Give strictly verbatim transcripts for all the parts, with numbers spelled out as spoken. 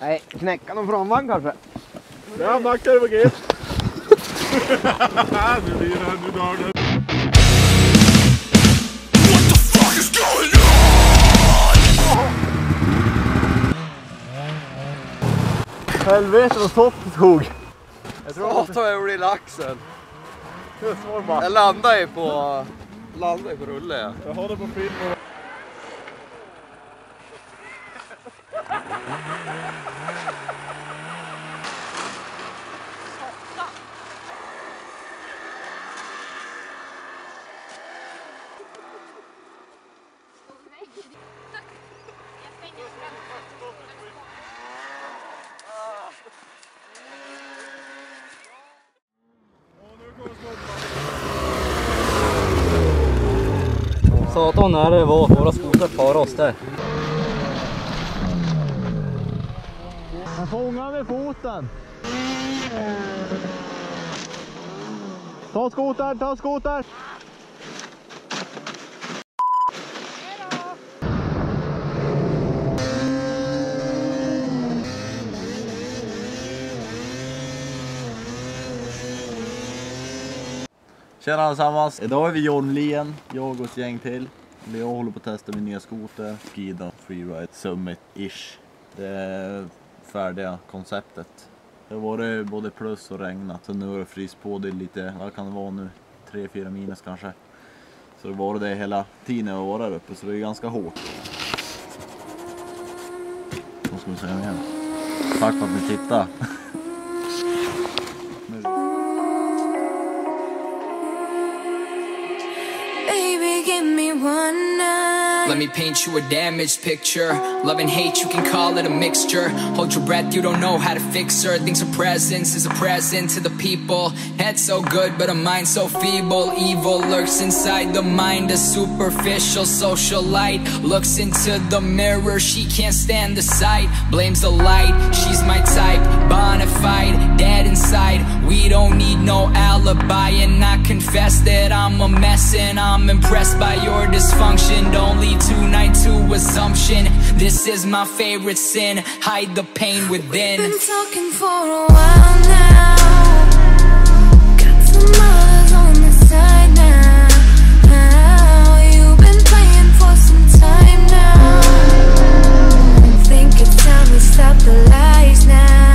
Nej, knäcka någon framvagn kanske. Ja, backar på G. Nu blir det, nu dör det. What the fuck is going on? Helvete vad soft det tog. Jag tror att jag blir laxen. Jag Jag landar ju på landar ju på rulle. Ja. Jag har det på film. Satan när det var våra skoter par oss där. Han fångar med foten. Ta skoter, ta skoter. Tjena allesammans, idag är vi Jornlien, jag och ett gäng till. Jag håller på att testa min nya skoter, Skida Freeride Summit-ish. Det är färdiga konceptet. Det har varit både plus och regnat, så nu har det fryst på det lite, vad kan det vara nu? tre fyra minus kanske. Så det var det hela tiden jag var där uppe, så det är ganska hårt. Vad ska vi säga mer? Tack för att ni tittade. Let me paint you a damaged picture. Love and hate, you can call it a mixture. Hold your breath, you don't know how to fix her. Thinks her presence is a present to the people. Head so good, but a mind so feeble. Evil lurks inside the mind. A superficial socialite looks into the mirror, she can't stand the sight. Blames the light, she's my type. Bonafide, dead inside. We don't need no alibi. And I confess that I'm a mess, and I'm impressed by your dysfunction. Don't lead tonight to assumption. This is my favorite sin. Hide the pain within. We've been talking for a while now. Got some others on the side now. Now you've been playing for some time now. Think it's time we stop the lies now.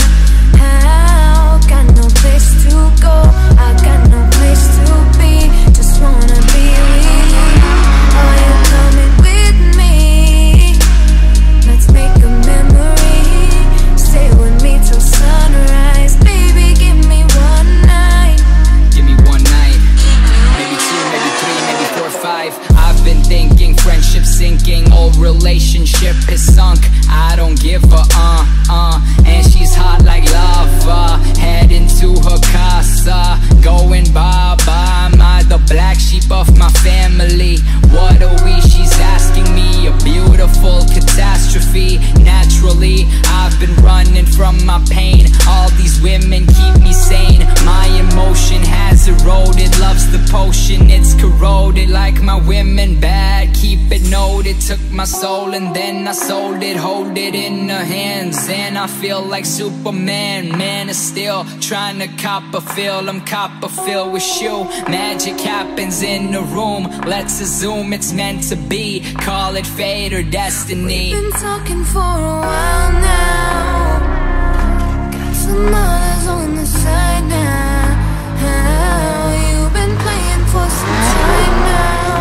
How got no place to go. I got no place to be. Just wanna be with you. Are you coming with me? Let's make a memory. Stay with me till sunrise. Baby, give me one night. Give me one night. Maybe two, maybe three, maybe four, five. I've been thinking, friendship sinking. Old relationship is sunk. I don't give a uh, uh. And she's hot like lava. Heading to her casa. Going bye-bye. Am I the black sheep of my family? What are we? She's asking me. A beautiful catastrophe. Naturally, I've been running from my pain. All these women keep me sane. My emotion has eroded. Love's the potion, it's corroded. Like my women bad, keep it noted. Took my soul and then I sold it. Hold it in her hands and I feel like Superman. Man is still trying to cop a feel. I'm Copperfield with you. Magic happens in the room. Let's assume it's meant to be. Call it fate or destiny. We've been talking for a while now. Got some others on the side now. How you've been playing for some time now.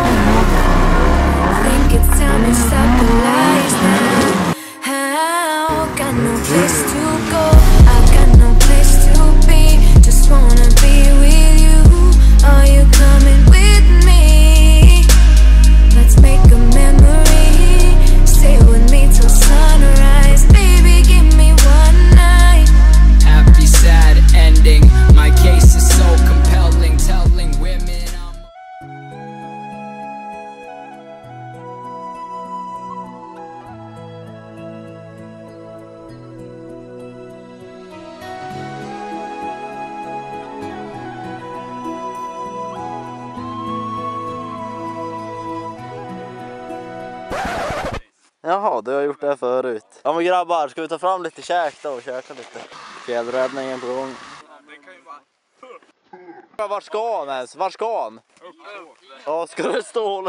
Think it's time to stop the lies now. How got no place to go. I got no place to be. Just wanna be with you. Are you coming with me? Let's make a memory. Stay with me till sunrise. Baby, give me one night. Happy, sad ending. My case is so compelling. Telling women I'm Jaha, du har gjort det här förut. Ja men grabbar, ska vi ta fram lite käk då och käka lite? Fjällräddningen på gång. Vart ska han ens? Vart ska han? Ja, ska det stå?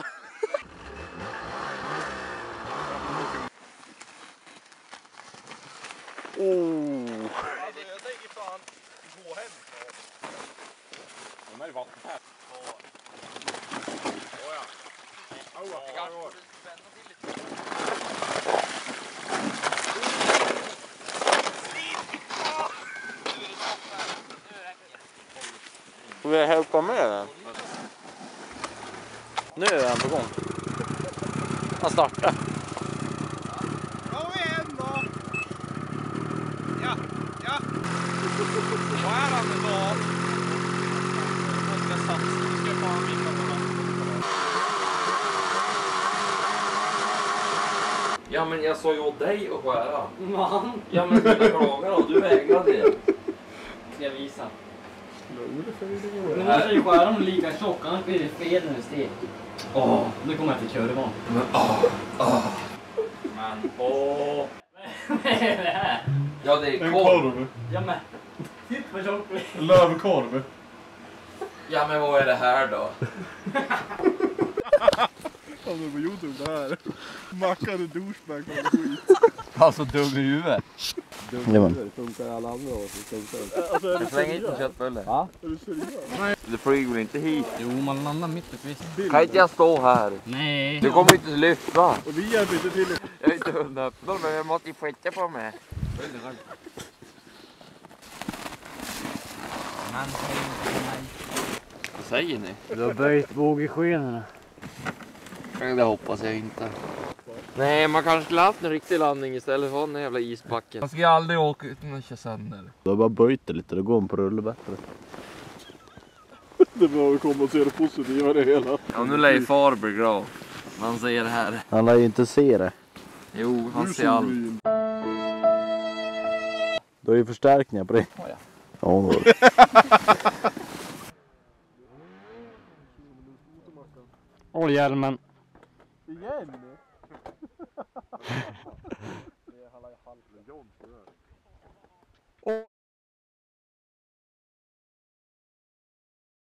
Oh. Alltså jag tänker fan gå hem. De är ju vattentätt. Åh ja. Åh ja. Får vi hjälpa med den? Nu är han på gång. Han startar. Kom igen då! Ja, ja. Vad är han idag? Jag ska satsa. Nu ska jag bara vinna på den. Ja men jag sa ju åt dig att skära. Man. Ja men mina klagar då, du vägrade det. Ska jag visa? Nu måste ju skära dem lika tjock, annars blir det fel när det steg. Åh, nu kommer jag till kurvan. Men åh, åh. Men åh. Vad är det här? Ja det är En korv. korv. Ja men, titta vad tjock det är. Lövkorv. Ja men vad är det här då? Alltså på YouTube det här. Mackade douchebag och skit. Alltså dum i huvudet. Jajamän. Funkar alla andra år så funkar det. Alltså är Jag du slänger inte seriös? köttbullar. Va? Är du seriös? Du flyger väl inte hit? Jo, man landar mitt i kvisten. Kan inte jag stå här? Nej. Du kommer inte lyfta. Och vi hjälper inte till. Jag är inte hunnit öppna men jag måste ju skicka på mig. Vad säger ni? Du har böjt bågeskenorna. Det hoppas jag inte. Nej, man kanske skulle haft en riktig landning istället för den jävla isbacken. Man ska ju aldrig åka utan att köra sönder. Du har bara böjt det lite, då går man på rulle bättre. Det var att komma och se det positiva i det hela. Ja, nu lär ju far bli glad. Man ser det här. Han lär ju inte se det. Jo, han Nu ser såg allt. du in. Du har ju förstärkningar på det. Ja, ja. Ja, hon har det. Håll hjälmen. Igen?